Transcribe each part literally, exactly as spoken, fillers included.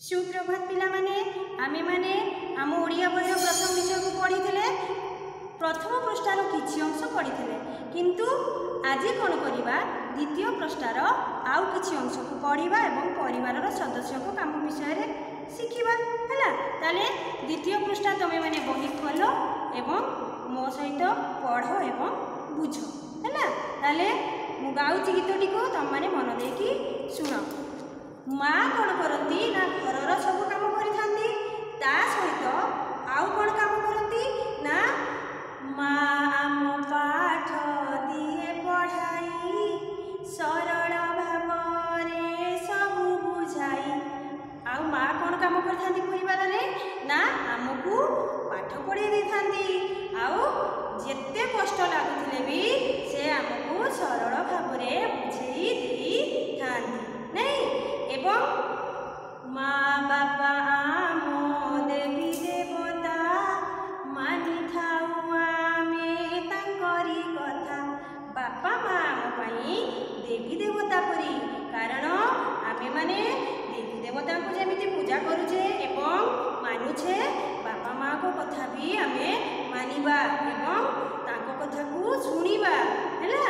सुप्रभात पिला माने आमे माने आम ओडिया बहिर प्रथम विषय को पढ़ी थे प्रथम पृष्ठार किछि अंश पढ़ी थे किंतु आज कौन करवा द्वितीय पृष्ठार आउ किछि अंश को पढ़ा एवं परिवार सदस्य को काम विषय शिखा है ताले द्वितीय पृष्ठा तुम मैंने बही खोल एवं मो सहित पढ़ एवं बुझ है ताले मु गाउची गीतटी को तुम मैंने मन देकी शुण माँ कौन करती ना घर सब काम करती ता सहित आउ कौन काम करती ना माँ आम पाठ दिए पढ़ाई सरल भाव सब बुझाई आउ माँ कौन काम करती परिवार में ना आमको पाठ पढ़े दे थांती आउ जेते कष्ट लगुले भी से आमको सरल भाव बुझे दे थांती नहीं एवं माँ बापा आम देवी देवता मानि थाउ आमे तांकरी कथा बापा माँ आम देवी देवता परी कारण आमे माने देवी देवता को जमीती पूजा करुचे एवं मानुछे बापा माँ को कथा भी आमे मानिबा एवं तांको कथा को सुनिबा हैला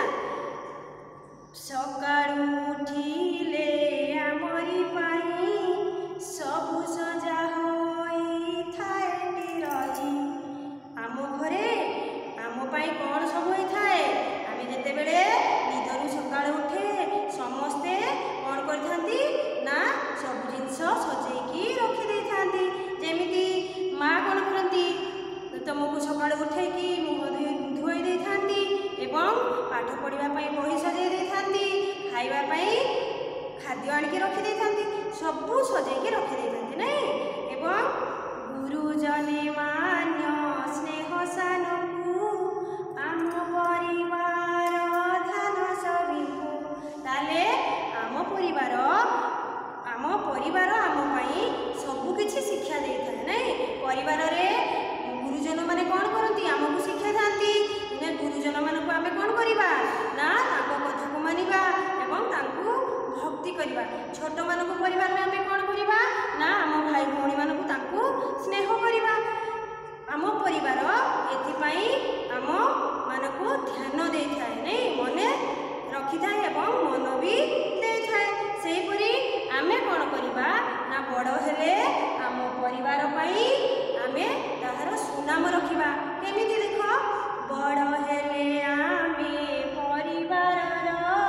सकाळु उठिले आमरी पाई सबु सजा होई थाएटी रही आम घरे आम पाई कौन सब होई थाए आमे जेते बेले निदरु सकाळु उठे समस्ते कौन करथांती ना सब जिंस सजेकी रखी दे थांती जेमिति माँ कौन करती तुमको सकाळु उठेकी मुह धोई दे थांती एवं पाठ पढ़ा बही सजे दे थांती खाइबा खाद्य आणिकी रखी दे थांती सबू सजेकी रखी दे थांती नहीं एवं गुरुजने मान्य स्नेह सानकु आम परिवार ध्यान सबिकु ताले आम परिवार आम परिवार आम पाई सबु किछि शिक्षा दे थाए नहीं परिवार रे गुरुजन माने कौन करती आमको शिक्षा थांती गुरुजन मानक आमे कौन करिबा ना तांको कथा को मानिबा एवं तांको भक्ति करिबा छोट मानक परिवार में आमे कौन करिबा ना आम भाई भौणी मानक तांको स्नेह करिबा आम परिवार एथि पई आम मानक ध्यान दे थाए नहीं मने रखि थाए एवं मन भी दे थाए सेही परी आमे कौन करिबा ना बड़ हेले आम परिवार पई आमे ताहार सुनाम रखिबा केमिति देखो बड़ हेले आमे परिवार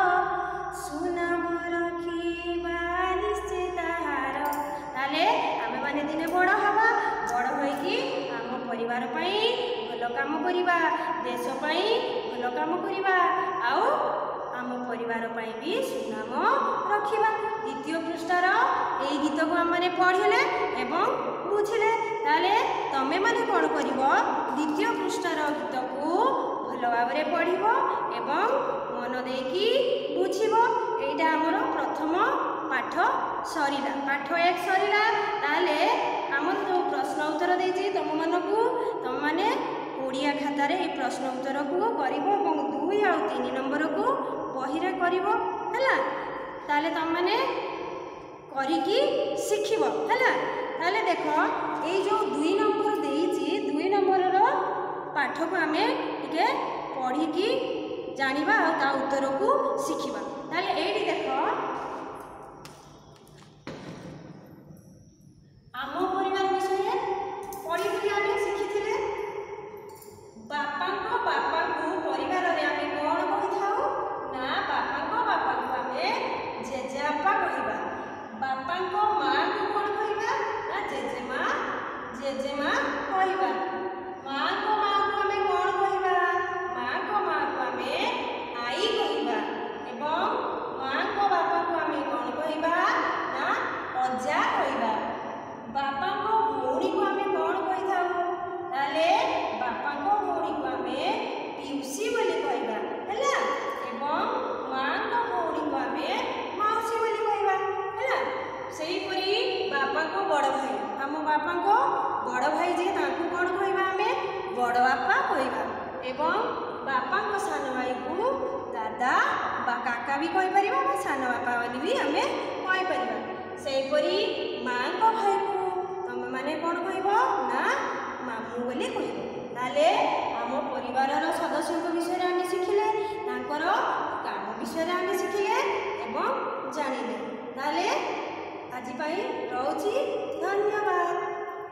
सुनाम रखिबा निश्चय ताहार ताले आमे माने दिने बड़ हवा बड़ होइकी आम परिवार पई भल काम करिबा देश पई भल काम करिबा आउ आम परिवार पई भी सुनाम रखिबा द्वितीय पृष्ठार एई गीत को आम माने पढ़िले एवं बुझिले ताले तमे माने कौन करिवो द्वितीय पृष्ठार गीत को भल भाव पढ़िबो एवं मन देकी बुझिबो एइटा हमर प्रथम पाठ सरिला पाठ एक सरिला ताले हमर जो प्रश्न उत्तर देछि तुम मानकु तुम माने ओडिया खाता रे ए प्रश्न उत्तर को करिवो एवं दुई आ तीन नंबर को बही रे करिवो हैला ताले तुम माने करिकी शिखिबो हैला ताले देखो ये जो दुई नंबर देइछि दुई नंबर रो पाठ को आमे टिके पढ़ी की जानिबा आ ता उत्तर को शिखिबा ताले एडी देखो आम परिवार विषय पढ़ी थी आमे शिखिथिले बापा को बापा को परिवार रे आमे कोन कहि थाउ ना बापा को बापा को आमे जेजेबापा कहिबा बापा को माँ को कोन कहिबा ना जेजेमा जेजेमा कहिबा माँ को माँ को आमे कोन कहिबा माँ को माँ को आमे आई कहिबा एवं माँ को बापा को आमे कोन कहिबा ना अजा कहिबा बापा को भौणी को आमे कोन कहि थाउ ताले बापा को भौणी को आमे पिउसी बोली कहिबा हैला एवं माँ को भौणी को आमे माउसी बोली कहिबा हैला सेही परी बापा को बड़ भाई आम बापा को बड़ भाई जे तांको कौन कहबा आमे बड़ बापा कहबा एवं बापा को सान भाई को दादा बा काका भी कहि परिबा सान बापा बोली भी आमे कहि परिबा ସେହିପରି ମାଙ୍କ ଭାଇକୁ ତମେମାନେ କ'ଣ କହିବ ନା ମାମୁଁ ବୋଲି କହିବ। ତାହେଲେ ଆମ ପରିବାରର ସଦସ୍ୟଙ୍କ ବିଷୟରେ ଆମେ ଶିଖିଲେ, ତାଙ୍କର କାମ ବିଷୟରେ ଆମେ ଶିଖିଲେ ଏବଂ ଜାଣିଲେ। ତାହେଲେ ଆଜି ପାଇଁ ରହୁଛି, ଧନ୍ୟବାଦ।